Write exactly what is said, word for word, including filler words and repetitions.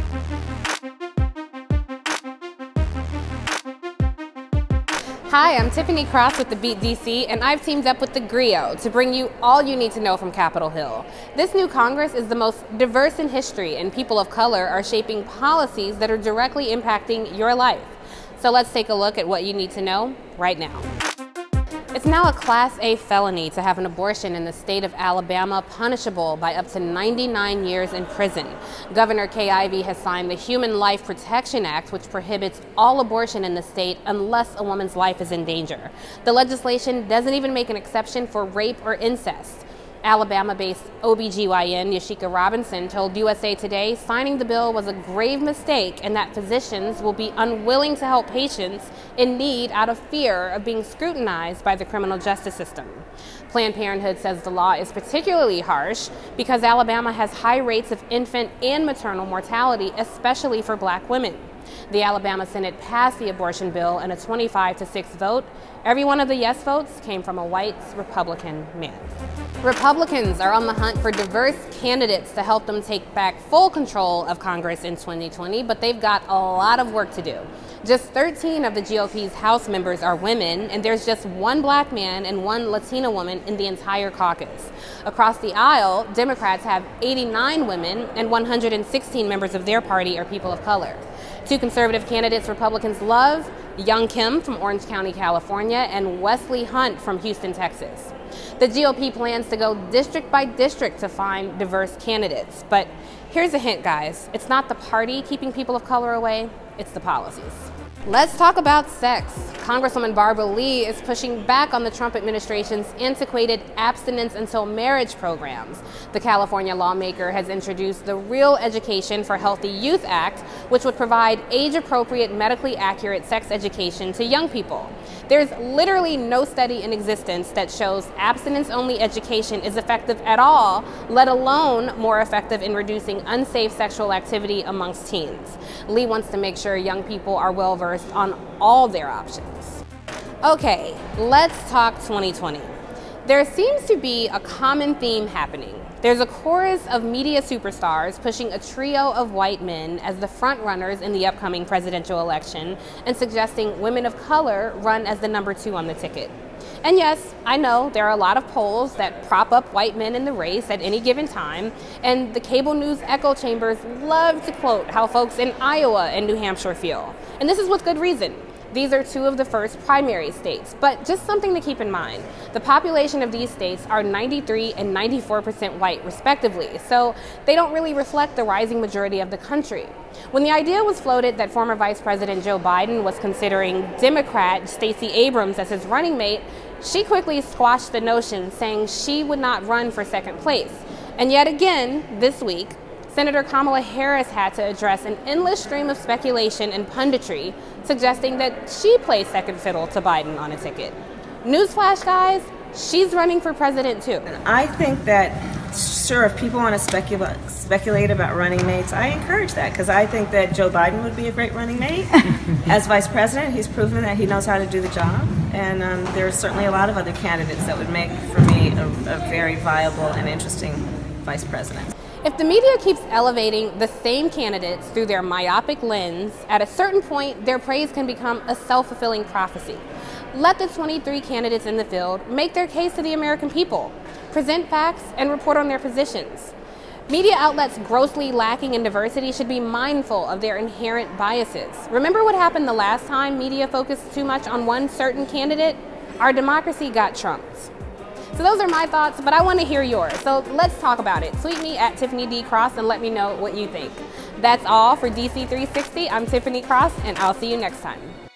Hi, I'm Tiffany Cross with the Beat D C, and I've teamed up with theGrio to bring you all you need to know from Capitol Hill. This new Congress is the most diverse in history, and people of color are shaping policies that are directly impacting your life. So let's take a look at what you need to know right now. It's now a Class A felony to have an abortion in the state of Alabama, punishable by up to ninety-nine years in prison. Governor Kay Ivey has signed the Human Life Protection Act, which prohibits all abortion in the state unless a woman's life is in danger. The legislation doesn't even make an exception for rape or incest. Alabama-based O B G Y N Yashika Robinson told U S A Today signing the bill was a grave mistake and that physicians will be unwilling to help patients in need out of fear of being scrutinized by the criminal justice system. Planned Parenthood says the law is particularly harsh because Alabama has high rates of infant and maternal mortality, especially for black women. The Alabama Senate passed the abortion bill in a twenty-five to six vote. Every one of the yes votes came from a white Republican man. Republicans are on the hunt for diverse candidates to help them take back full control of Congress in twenty twenty, but they've got a lot of work to do. Just thirteen of the G O P's House members are women, and there's just one black man and one Latina woman in the entire caucus. Across the aisle, Democrats have eighty-nine women, and one hundred sixteen members of their party are people of color. Two conservative candidates Republicans love: Young Kim from Orange County, California, and Wesley Hunt from Houston, Texas. The G O P plans to go district by district to find diverse candidates. But here's a hint, guys. It's not the party keeping people of color away, it's the policies. Let's talk about sex. Congresswoman Barbara Lee is pushing back on the Trump administration's antiquated abstinence until marriage programs. The California lawmaker has introduced the Real Education for Healthy Youth Act, which would provide age-appropriate, medically accurate sex education to young people. There's literally no study in existence that shows abstinence-only education is effective at all, let alone more effective in reducing unsafe sexual activity amongst teens. Lee wants to make sure young people are well versed on all their options. Okay, let's talk twenty twenty. There seems to be a common theme happening. There's a chorus of media superstars pushing a trio of white men as the front runners in the upcoming presidential election and suggesting women of color run as the number two on the ticket. And yes, I know there are a lot of polls that prop up white men in the race at any given time, and the cable news echo chambers love to quote how folks in Iowa and New Hampshire feel. And this is with good reason. These are two of the first primary states, but just something to keep in mind. The population of these states are ninety-three and ninety-four percent white, respectively, so they don't really reflect the rising majority of the country. When the idea was floated that former Vice President Joe Biden was considering Democrat Stacey Abrams as his running mate, she quickly squashed the notion, saying she would not run for second place. And yet again, this week, Senator Kamala Harris had to address an endless stream of speculation and punditry suggesting that she plays second fiddle to Biden on a ticket. Newsflash, guys, she's running for president too. I think that, sure, if people want to specula speculate about running mates, I encourage that, because I think that Joe Biden would be a great running mate. As vice president, he's proven that he knows how to do the job, and um, there are certainly a lot of other candidates that would make, for me, a, a very viable and interesting vice president. If the media keeps elevating the same candidates through their myopic lens, at a certain point, their praise can become a self-fulfilling prophecy. Let the twenty-three candidates in the field make their case to the American people, present facts, and report on their positions. Media outlets grossly lacking in diversity should be mindful of their inherent biases. Remember what happened the last time media focused too much on one certain candidate? Our democracy got trumped. So those are my thoughts, but I want to hear yours. So let's talk about it. Tweet me at Tiffany D Cross and let me know what you think. That's all for D C three sixty. I'm Tiffany Cross, and I'll see you next time.